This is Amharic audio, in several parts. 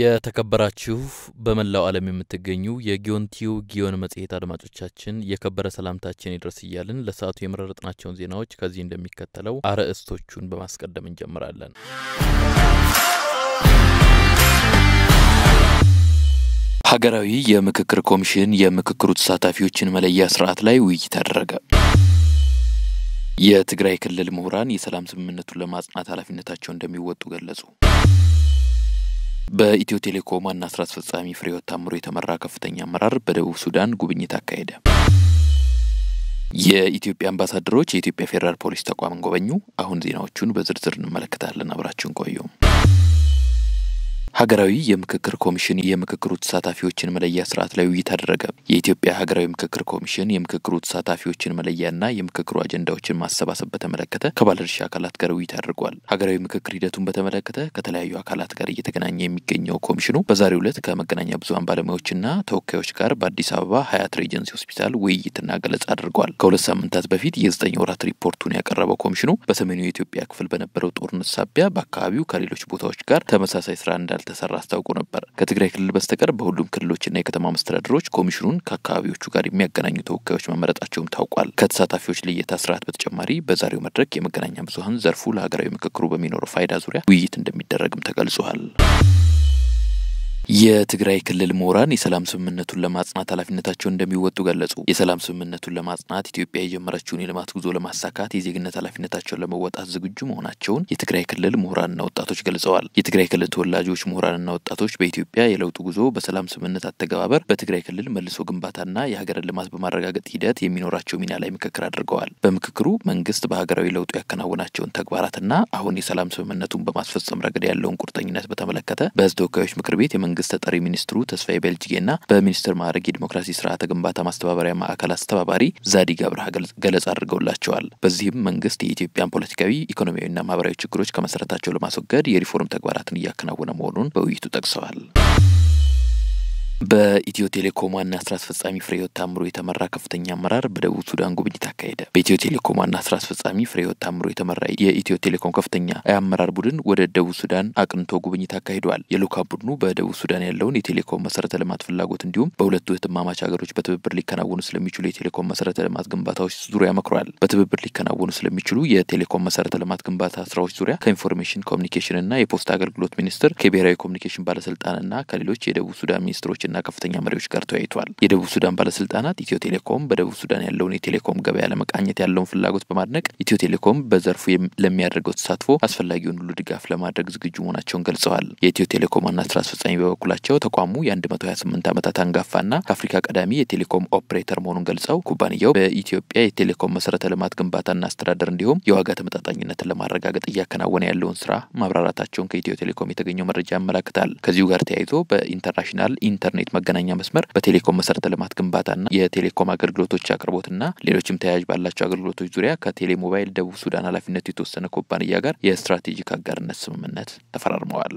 የተከበራችሁ በመላው ዓለም የምትገኙ የጊዮንቲው ጊዮን መጽሔት አድማጮቻችን የከበረ ሰላምታችን ይድረስ እያልን ለሰዓቱ የመረጥናቸውን ዜናዎች ከዚህ እንደሚከተለው አርዕስቶቹን በማስቀደም እንጀምራለን። ሀገራዊ የምክክር ኮሚሽን የምክክሩ ተሳታፊዎችን መለያ ስርዓት ላይ ውይይት አደረገ። የትግራይ ክልል ምሁራን የሰላም ስምምነቱን ለማጽናት ኃላፊነታቸውን እንደሚወጡ ገለጹ። በኢትዮ ቴሌኮም ዋና ስራ አስፈጻሚ ፍሬሕይወት ታምሩ የተመራ ከፍተኛ አመራር በደቡብ ሱዳን ጉብኝት አካሄደ። የኢትዮጵያ አምባሳደሮች የኢትዮጵያ ፌደራል ፖሊስ ተቋምን ጎበኙ። አሁን ዜናዎቹን በዝርዝር እንመለከታለን። አብራችሁን ቆዩ። ሀገራዊ የምክክር ኮሚሽን የምክክሩ ተሳታፊዎችን መለያ ስርዓት ላይ ውይይት አደረገ። የኢትዮጵያ ሀገራዊ ምክክር ኮሚሽን የምክክሩ ተሳታፊዎችን መለያና የምክክሩ አጀንዳዎችን ማሰባሰብ በተመለከተ ከባለድርሻ አካላት ጋር ውይይት አድርጓል። ሀገራዊ ምክክር ሂደቱን በተመለከተ ከተለያዩ አካላት ጋር እየተገናኘ የሚገኘው ኮሚሽኑ በዛሬው ዕለት ከመገናኛ ብዙሃን ባለሙያዎችና ተወካዮች ጋር በአዲስ አበባ ሀያት ሬጀንሲ ሆስፒታል ውይይትና ገለጻ አድርጓል። ከሁለት ሳምንታት በፊት የ9 ወራት ሪፖርቱን ያቀረበው ኮሚሽኑ በሰሜኑ የኢትዮጵያ ክፍል በነበረው ጦርነት ሳቢያ በአካባቢው ከሌሎች ቦታዎች ጋር ተመሳሳይ ስራ ተሰራ አስታውቆ ነበር። ከትግራይ ክልል በስተቀር በሁሉም ክልሎችና የከተማ መስተዳድሮች ኮሚሽኑን ከአካባቢዎቹ ጋር የሚያገናኙ ተወካዮች መመረጣቸውም ታውቋል። ከተሳታፊዎች ልየታ ስርዓት በተጨማሪ በዛሬው መድረክ የመገናኛ ብዙሃን ዘርፉ ለሀገራዊ ምክክሩ በሚኖረው ፋይዳ ዙሪያ ውይይት እንደሚደረግም ተገልጿል። የትግራይ ክልል ምሁራን የሰላም ስምምነቱን ለማጽናት ኃላፊነታቸውን እንደሚወጡ ገለጹ። የሰላም ስምምነቱን ለማጽናት ኢትዮጵያ የጀመረችውን የልማት ጉዞ ለማሳካት የዜግነት ኃላፊነታቸውን ለመወጣት ዝግጁ መሆናቸውን የትግራይ ክልል ምሁራንና ወጣቶች ገልጸዋል። የትግራይ ክልል ተወላጆች ምሁራንና ወጣቶች በኢትዮጵያ የለውጥ ጉዞ በሰላም ስምምነት አተገባበር በትግራይ ክልል መልሶ ግንባታና የሀገርን ልማት በማረጋገጥ ሂደት የሚኖራቸው ሚና ላይ ምክክር አድርገዋል። በምክክሩ መንግስት በሀገራዊ ለውጡ ያከናወናቸውን ተግባራትና አሁን የሰላም ስምምነቱን በማስፈጸም ረገድ ያለውን ቁርጠኝነት በተመለከተ በሕዝብ ተወካዮች ምክር ቤት መንግስት ተጠሪ ሚኒስትሩ ተስፋዬ በልጅጌና በሚኒስትር ማዕረግ የዲሞክራሲ ስርዓተ ግንባታ ማስተባበሪያ ማዕከል አስተባባሪ ዛዲግ አብርሃ ገለጻ አድርገውላቸዋል። በዚህም መንግስት የኢትዮጵያን ፖለቲካዊ፣ ኢኮኖሚያዊና ማህበራዊ ችግሮች ከመሰረታቸው ለማስወገድ የሪፎርም ተግባራትን እያከናወነ መሆኑን በውይይቱ ጠቅሰዋል። በኢትዮ ቴሌኮም ዋና ስራ አስፈጻሚ ፍሬሕይወት ታምሩ የተመራ ከፍተኛ አመራር በደቡብ ሱዳን ጉብኝት አካሄደ። በኢትዮ ቴሌኮም ዋና ስራ አስፈጻሚ ፍሬሕይወት ታምሩ የተመራ የኢትዮ ቴሌኮም ከፍተኛ የአመራር ቡድን ወደ ደቡብ ሱዳን አቅንቶ ጉብኝት አካሂዷል። የልዑካን ቡድኑ በደቡብ ሱዳን ያለውን የቴሌኮም መሰረተ ልማት ፍላጎት እንዲሁም በሁለቱ እህትማማች ሀገሮች በትብብር ሊከናወኑ ስለሚችሉ የቴሌኮም መሰረተ ልማት ግንባታዎች ዙሪያ መክሯል። በትብብር ሊከናወኑ ስለሚችሉ የቴሌኮም መሰረተ ልማት ግንባታ ስራዎች ዙሪያ ከኢንፎርሜሽን ኮሚኒኬሽንና የፖስታ አገልግሎት ሚኒስቴር ከብሔራዊ ኮሚኒኬሽን ባለስልጣንና ከሌሎች የደቡብ ሱዳን ሚኒስትሮች ከፍተኛ መሪዎች ጋር ተወያይቷል። የደቡብ ሱዳን ባለስልጣናት ኢትዮ ቴሌኮም በደቡብ ሱዳን ያለውን የቴሌኮም ገበያ ለመቃኘት ያለውን ፍላጎት በማድነቅ ኢትዮ ቴሌኮም በዘርፉ ለሚያደርገው ተሳትፎ አስፈላጊውን ሁሉ ድጋፍ ለማድረግ ዝግጁ መሆናቸውን ገልጸዋል። የኢትዮ ቴሌኮም ዋና ስራ አስፈጻሚ በበኩላቸው ተቋሙ የ128 ዓመታት አንጋፋና ከአፍሪካ ቀዳሚ የቴሌኮም ኦፕሬተር መሆኑን ገልጸው ኩባንያው በኢትዮጵያ የቴሌኮም መሰረተ ልማት ግንባታና አስተዳደር እንዲሁም የዋጋ ተመጣጣኝነትን ለማረጋገጥ እያከናወነ ያለውን ስራ ማብራራታቸውን ከኢትዮ ቴሌኮም የተገኘው መረጃ ያመለክታል። ከዚሁ ጋር ተያይዞ በኢንተርናሽናል ኢንተርኔት መገናኛ መስመር በቴሌኮም መሰረተ ልማት ግንባታና የቴሌኮም አገልግሎቶች አቅርቦትና ሌሎችም ተያያዥ ባላቸው አገልግሎቶች ዙሪያ ከቴሌሞባይል ደቡብ ሱዳን ኃላፊነቱ የተወሰነ ኩባንያ ጋር የስትራቴጂክ አጋርነት ስምምነት ተፈራርመዋል።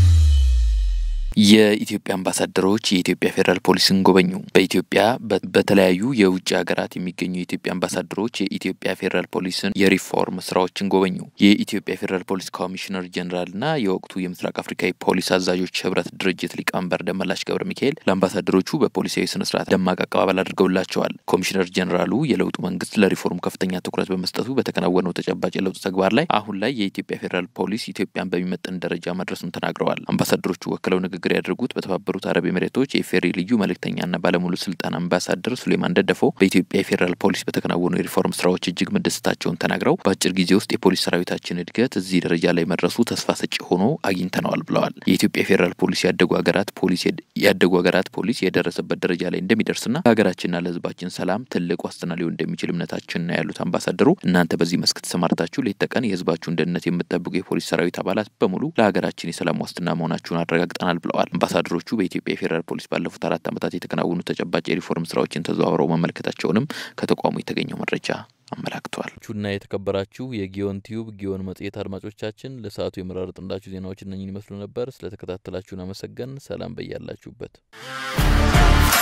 የኢትዮጵያ አምባሳደሮች የኢትዮጵያ ፌደራል ፖሊስን ጎበኙ። በኢትዮጵያ በተለያዩ የውጭ ሀገራት የሚገኙ የኢትዮጵያ አምባሳደሮች የኢትዮጵያ ፌደራል ፖሊስን የሪፎርም ስራዎችን ጎበኙ። የኢትዮጵያ ፌደራል ፖሊስ ኮሚሽነር ጀነራልና የወቅቱ የምስራቅ አፍሪካ ፖሊስ አዛዦች ህብረት ድርጅት ሊቀመንበር ደመላሽ ገብረ ሚካኤል ለአምባሳደሮቹ በፖሊሳዊ ስነ ስርዓት ደማቅ አቀባበል አድርገውላቸዋል። ኮሚሽነር ጀነራሉ የለውጡ መንግስት ለሪፎርም ከፍተኛ ትኩረት በመስጠቱ በተከናወነው ተጨባጭ የለውጥ ተግባር ላይ አሁን ላይ የኢትዮጵያ ፌደራል ፖሊስ ኢትዮጵያን በሚመጥን ደረጃ መድረሱን ተናግረዋል። አምባሳደሮቹ ወክለው ንግግር ያደረጉት በተባበሩት አረብ ኤሚሬቶች የፌሪ ልዩ መልእክተኛና ባለሙሉ ስልጣን አምባሳደር ሱሌማን ደደፎ በኢትዮጵያ የፌደራል ፖሊስ በተከናወኑ የሪፎርም ስራዎች እጅግ መደሰታቸውን ተናግረው በአጭር ጊዜ ውስጥ የፖሊስ ሰራዊታችን እድገት እዚህ ደረጃ ላይ መድረሱ ተስፋ ሰጪ ሆኖ አግኝተነዋል ብለዋል። የኢትዮጵያ ፌደራል ፖሊስ ያደጉ ሀገራት ፖሊስ የደረሰበት ደረጃ ላይ እንደሚደርስና ሀገራችንና ለህዝባችን ሰላም ትልቅ ዋስትና ሊሆን እንደሚችል እምነታችን ነው ያሉት አምባሳደሩ እናንተ በዚህ መስክ ተሰማርታችሁ ሌት ተቀን የህዝባችሁን ደህንነት የምትጠብቁ የፖሊስ ሰራዊት አባላት በሙሉ ለሀገራችን የሰላም ዋስትና መሆናችሁን አረጋግጠናል ብለዋል። አምባሳደሮቹ በኢትዮጵያ የፌደራል ፖሊስ ባለፉት 4 ዓመታት የተከናወኑ ተጨባጭ የሪፎርም ስራዎችን ተዘዋውረው መመልከታቸውንም ከተቋሙ የተገኘው መረጃ አመላክቷል። ቹና የተከበራችሁ የጊዮንቲው ጊዮን መጽሔት አድማጮቻችን ለሰዓቱ የመረጥንላችሁ ዜናዎች እነኚህን ይመስሉ ነበር። ስለተከታተላችሁን አመሰግነን። ሰላም በያላችሁበት።